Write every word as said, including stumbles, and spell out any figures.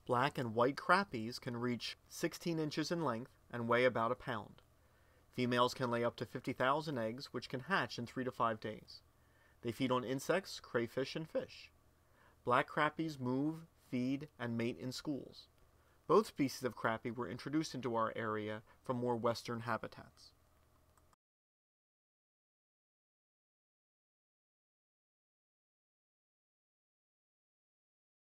Black and white crappies can reach sixteen inches in length and weigh about a pound. Females can lay up to fifty thousand eggs, which can hatch in three to five days. They feed on insects, crayfish, and fish. Black crappies move, feed, and mate in schools. Both species of crappie were introduced into our area from more western habitats.